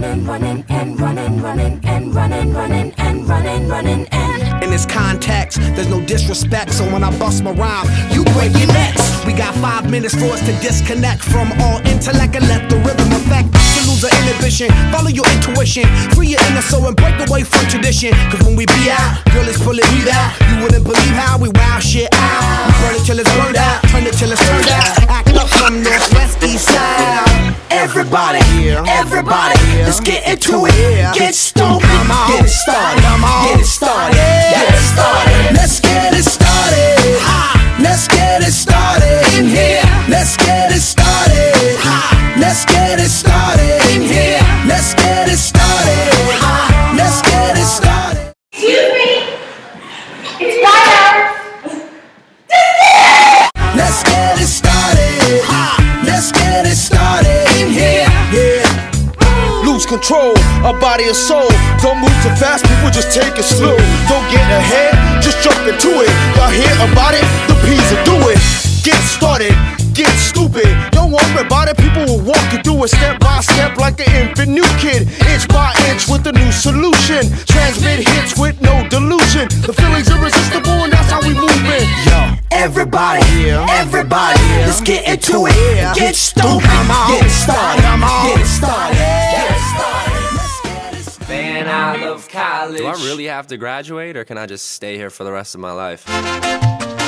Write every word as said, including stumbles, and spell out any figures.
running, running, and running, running, and running, running, and running, running, and. In this context, there's no disrespect, so when I bust my rhyme, you break your necks. We got five minutes for us to disconnect from all intellect and let the rhythm affect. To lose the inhibition, follow your intuition, free your inner soul and break away from tradition. Cause when we be out, girl, it's pulling me out. You wouldn't believe how we wow shit out. We burn it till it's burned out, turn it till it's turned out. Act up from northwest, east side. Everybody, everybody, let's get into it. Get stupid, Get it started, get it started, get it started. Let's get it started. Let's get it started In here, Let's get it started. Let's get it started in here. Let's get it started. Let's get it started. Excuse me, it's five hours. Let's get it started. Let's get it started In here, Yeah. Lose control of body and soul. Don't move too fast, people just take it slow. Don't get ahead, just jump into it. Y'all hear about it? The P's will do it. Get started, get stupid. Don't worry about it, people will walk you through it step by step like an infant new kid. Inch by inch with a new solution. Transmit hits with no delusion. The feeling's irresistible and that's how we move it. Yo. everybody, everybody, let's get into it. Get stupid, get it started, get it started, get it started. Man, I love college. Do I really have to graduate, or can I just stay here for the rest of my life?